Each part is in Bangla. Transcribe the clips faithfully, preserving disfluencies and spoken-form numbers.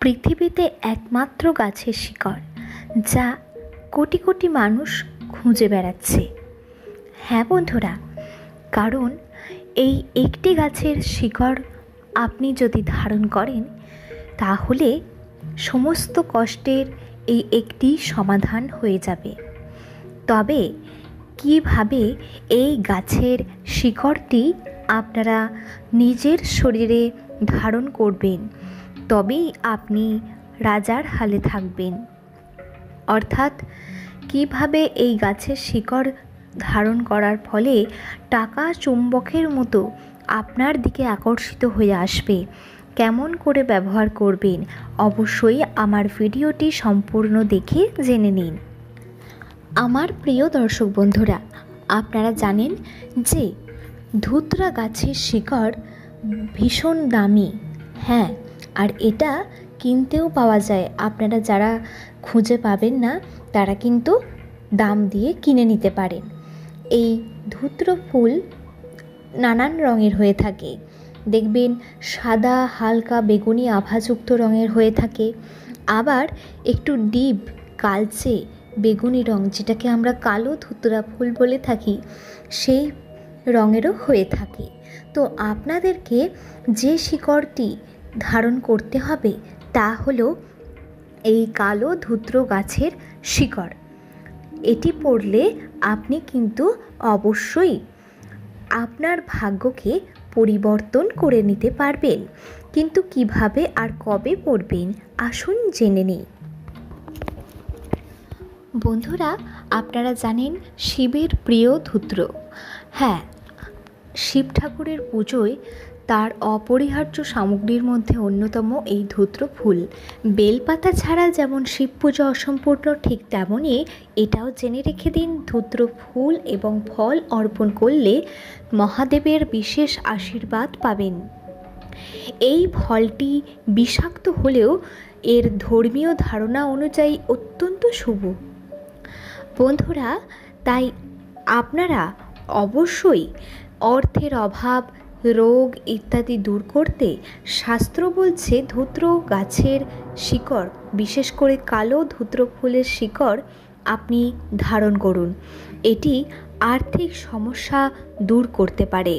পৃথিবীতে একমাত্র গাছের শিকড় যা কোটি কোটি মানুষ খুঁজে বেড়াচ্ছে। হ্যাঁ বন্ধুরা, কারণ এই একটি গাছের শিকড় আপনি যদি ধারণ করেন তাহলে সমস্ত কষ্টের এই একটি সমাধান হয়ে যাবে। তবে কিভাবে এই গাছের শিকড়টি আপনারা নিজের শরীরে ধারণ করবেন তবেই আপনি রাজার হালে থাকবেন। অর্থাৎ কিভাবে এই গাছের শিকড় ধারণ করার ফলে টাকা চুম্বকের মতো আপনার দিকে আকর্ষিত হয়ে আসবে, কেমন করে ব্যবহার করবেন, অবশ্যই আমার ভিডিওটি সম্পূর্ণ দেখে জেনে নিন। আমার প্রিয় দর্শক বন্ধুরা, আপনারা জানেন যে ধুতরা গাছের শিকড় ভীষণ দামি। হ্যাঁ, আর এটা কিনতেও পাওয়া যায়। আপনারা যারা খুঁজে পাবেন না তারা কিন্তু দাম দিয়ে কিনে নিতে পারেন। এই ধুত্র ফুল নানান রঙের হয়ে থাকে। দেখবেন সাদা, হালকা বেগুনি আভাযুক্ত রঙের হয়ে থাকে, আবার একটু ডিপ কালচে বেগুনি রং, যেটাকে আমরা কালো ধুতরা ফুল বলে থাকি, সেই রঙেরও হয়ে থাকে। তো আপনাদেরকে যে শিকড়টি ধারণ করতে হবে তা হলো এই কালো ধুত্র গাছের শিকড়। এটি পড়লে আপনি কিন্তু অবশ্যই আপনার ভাগ্যকে পরিবর্তন করে নিতে পারবেন। কিন্তু কিভাবে আর কবে পড়বেন আসুন জেনে নিই। বন্ধুরা, আপনারা জানেন শিবের প্রিয় ধুত্র। হ্যাঁ, শিব ঠাকুরের পুজোয় তার অপরিহার্য সামগ্রীর মধ্যে অন্যতম এই ধুত্র ফুল। বেলপাতা ছাড়া যেমন শিব পুজো অসম্পূর্ণ, ঠিক তেমনই এটাও জেনে রেখে দিন, ধুত্র ফুল এবং ফল অর্পণ করলে মহাদেবের বিশেষ আশীর্বাদ পাবেন। এই ফলটি বিষাক্ত হলেও এর ধর্মীয় ধারণা অনুযায়ী অত্যন্ত শুভ। বন্ধুরা, তাই আপনারা অবশ্যই অর্থের অভাব, রোগ ইত্যাদি দূর করতে শাস্ত্র বলছে ধুত্র গাছের শিকড়, বিশেষ করে কালো ধুত্র ফুলের শিকড় আপনি ধারণ করুন। এটি আর্থিক সমস্যা দূর করতে পারে।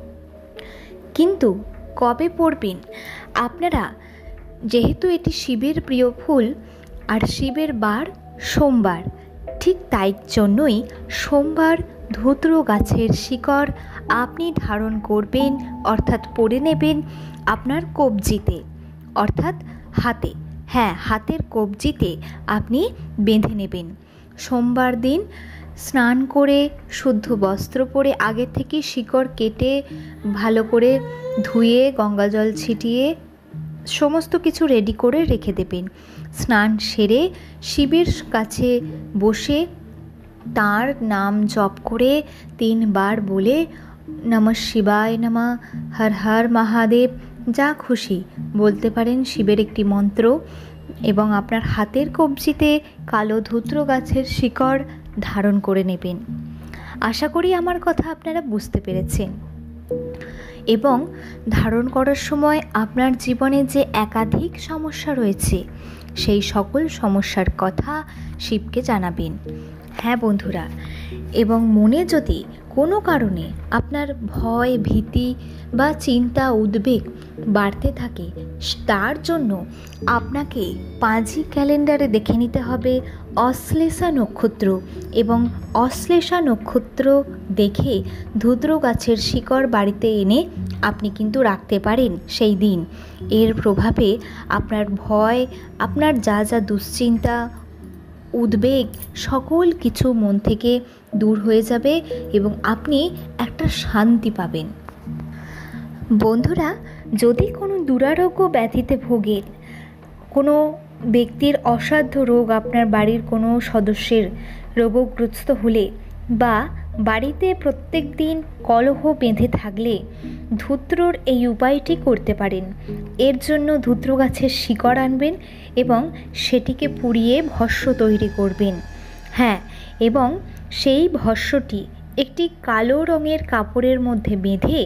কিন্তু কবে পড়বেন আপনারা? যেহেতু এটি শিবের প্রিয় ফুল আর শিবের বার সোমবার, ঠিক তাই জন্যই সোমবার ধুত্র গাছের শিকড় আপনি ধারণ করবেন, অর্থাৎ পরে নেবেন আপনার কবজিতে, অর্থাৎ হাতে। হ্যাঁ, হাতের কবজিতে আপনি বেঁধে নেবেন। সোমবার দিন স্নান করে শুদ্ধ বস্ত্র পরে আগে থেকে শিকড় কেটে ভালো করে ধুয়ে গঙ্গাজল ছিটিয়ে সমস্ত কিছু রেডি করে রেখে দেবেন। স্নান সেরে শিবের কাছে বসে তাঁর নাম জপ করে তিনবার বলে নমঃ শিবায় নমঃ, হর হর মহাদেব, যা খুশি বলতে পারেন শিবের একটি মন্ত্র, এবং আপনার হাতের কবজিতে কালো ধুত্র গাছের শিকড় ধারণ করে নেবেন। আশা করি আমার কথা আপনারা বুঝতে পেরেছেন। এবং ধারণ করার সময় আপনার জীবনে যে একাধিক সমস্যা রয়েছে সেই সকল সমস্যার কথা শিবকে জানাবেন। হ্যাঁ বন্ধুরা, এবং মনে যদি কোনো কারণে আপনার ভয়, ভীতি বা চিন্তা, উদ্বেগ বাড়তে থাকে, তার জন্য আপনাকে পাঁজি ক্যালেন্ডারে দেখে নিতে হবে অশ্লেষা নক্ষত্র, এবং অশ্লেষা নক্ষত্র দেখে ধুত্র গাছের শিকড় বাড়িতে এনে আপনি কিন্তু রাখতে পারেন সেই দিন। এর প্রভাবে আপনার ভয়, আপনার যা যা দুশ্চিন্তা, উদ্বেগ সকল কিছু মন থেকে দূর হয়ে যাবে এবং আপনি একটা শান্তি পাবেন। বন্ধুরা, যদি কোনো দুরারোগ্য ব্যাধিতে ভোগেন, কোনো ব্যক্তির অসাধ্য রোগ আপনার বাড়ির কোনো সদস্যের রোগগ্রস্ত হলে, বা বাড়িতে প্রত্যেক দিন কলহ বেঁধে থাকলে ধুত্রর এই উপায়টি করতে পারেন। এর জন্য ধুত্র গাছের শিকড় আনবেন এবং সেটিকে পুড়িয়ে ভস্ম তৈরি করবেন। হ্যাঁ, এবং সেই ভস্মটি একটি কালো রঙের কাপড়ের মধ্যে বেঁধে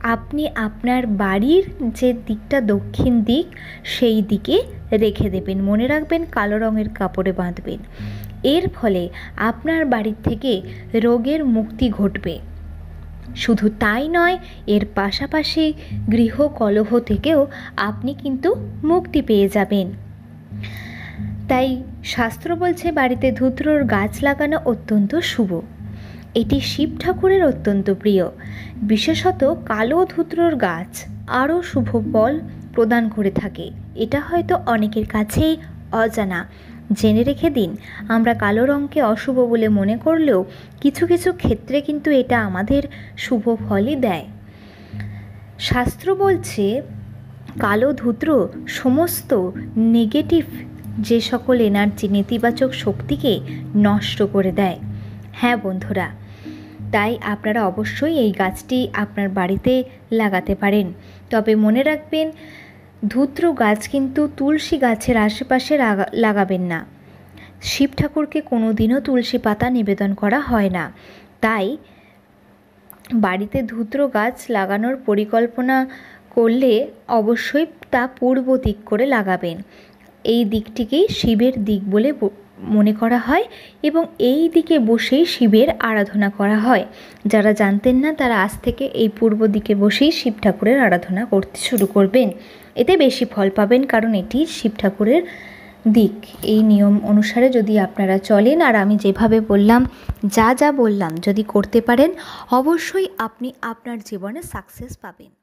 আপনি আপনার বাড়ির যে দিকটা দক্ষিণ দিক সেই দিকে রেখে দেবেন। মনে রাখবেন কালো রঙের কাপড়ে বাঁধবেন। এর ফলে আপনার বাড়ির থেকে রোগের মুক্তি ঘটবে। শুধু তাই নয়, এর পাশাপাশি গৃহ কলহ থেকেও আপনি কিন্তু মুক্তি পেয়ে যাবেন। তাই শাস্ত্র বলছে বাড়িতে ধুত্রর গাছ লাগানো অত্যন্ত শুভ। এটি শিব ঠাকুরের অত্যন্ত প্রিয়। বিশেষত কালো ধুত্রর গাছ আরও শুভ ফল প্রদান করে থাকে। এটা হয়তো অনেকের কাছেই অজানা। জেনে রেখে দিন, আমরা কালো রঙকে অশুভ বলে মনে করলেও কিছু কিছু ক্ষেত্রে কিন্তু এটা আমাদের শুভ ফলই দেয়। শাস্ত্র বলছে কালো ধুত্র সমস্ত নেগেটিভ যে সকল এনার্জি, নেতিবাচক শক্তিকে নষ্ট করে দেয়। হ্যাঁ বন্ধুরা, তাই আপনারা অবশ্যই এই গাছটি আপনার বাড়িতে লাগাতে পারেন। তবে মনে রাখবেন, ধুত্র গাছ কিন্তু তুলসী গাছের আশেপাশে লাগাবেন না। শিব ঠাকুরকে কোনো দিনও তুলসী পাতা নিবেদন করা হয় না। তাই বাড়িতে ধুত্র গাছ লাগানোর পরিকল্পনা করলে অবশ্যই তা পূর্ব দিক করে লাগাবেন। এই দিকটিকেই শিবের দিক বলে মনে করা হয় এবং এই দিকে বসেই শিবের আরাধনা করা হয়। যারা জানতেন না তারা আজ থেকে এই পূর্ব দিকে বসেই শিব ঠাকুরের আরাধনা করতে শুরু করবেন। এতে বেশি ফল পাবেন, কারণ এটি শিব ঠাকুরের দিক। এই নিয়ম অনুসারে যদি আপনারা চলেন আর আমি যেভাবে বললাম, যা যা বললাম যদি করতে পারেন, অবশ্যই আপনি আপনার জীবনে সাকসেস পাবেন।